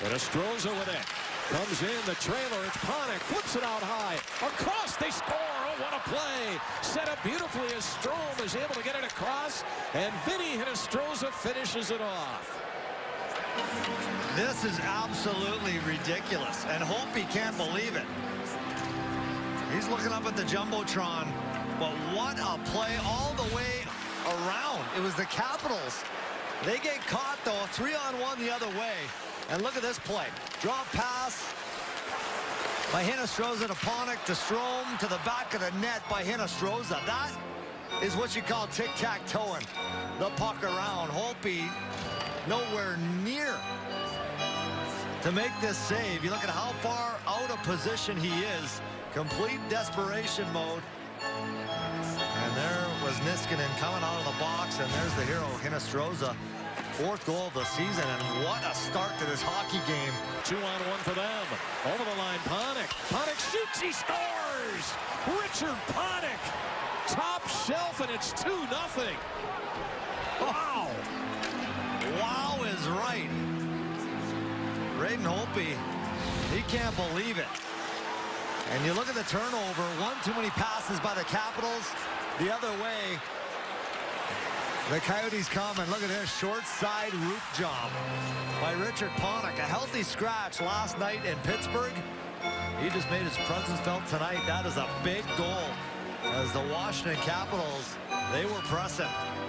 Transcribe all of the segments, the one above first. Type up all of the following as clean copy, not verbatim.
And Astroza with it. Comes in the trailer. It's Panik. Flips it out high. Across. They score. Oh, what a play. Set up beautifully as Strome is able to get it across. And Vinny Hinostroza finishes it off. This is absolutely ridiculous. And Holtby can't believe it. He's looking up at the Jumbotron. But what a play all the way around. It was the Capitals. They get caught, though, 3-on-1 the other way. And look at this play. Drop pass by Hinostroza to Panik to Strome to the back of the net by Hinostroza. That is what you call tic-tac-toeing the puck around. Holtby nowhere near to make this save. You look at how far out of position he is. Complete desperation mode. And there was Niskanen coming out of the box, and there's the hero, Hinostroza. 4th goal of the season, and what a start to this hockey game. 2-on-1 for them. Over the line, Panik. Panik shoots, he scores! Richard Panik, top shelf, and it's 2-0. Wow! Wow is right. Braden Holtby, he can't believe it. And you look at the turnover, one too many passes by the Capitals. The other way, the Coyotes come, and look at this short side root job by Richard Panik. A healthy scratch last night in Pittsburgh. He just made his presence felt tonight. That is a big goal as the Washington Capitals, they were pressing.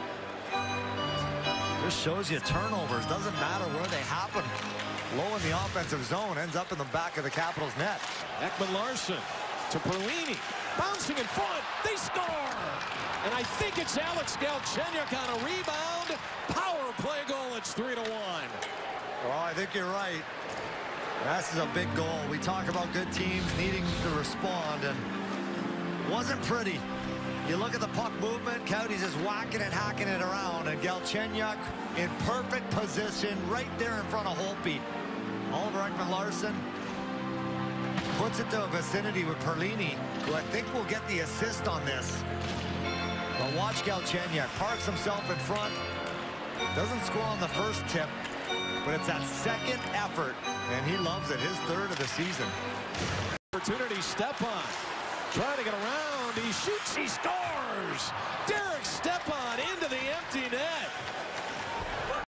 This shows you turnovers. Doesn't matter where they happen. Low in the offensive zone, ends up in the back of the Capitals net. Ekman-Larsson to Perlini. Bouncing in front. They score! And I think it's Alex Galchenyuk on a rebound. Power play goal. It's 3-1. Well, I think you're right. This is a big goal. We talk about good teams needing to respond, and wasn't pretty. You look at the puck movement. Coyotes is whacking and hacking it around, and Galchenyuk in perfect position right there in front of Holtby. Oliver Ekman-Larsson puts it to a vicinity with Perlini, who I think will get the assist on this. But watch Galchenyuk parks himself in front. Doesn't score on the first tip, but it's that second effort, and he loves it. His 3rd of the season. Opportunity, Stepan trying to get around. He shoots, he scores. Derek Stepan into the empty net.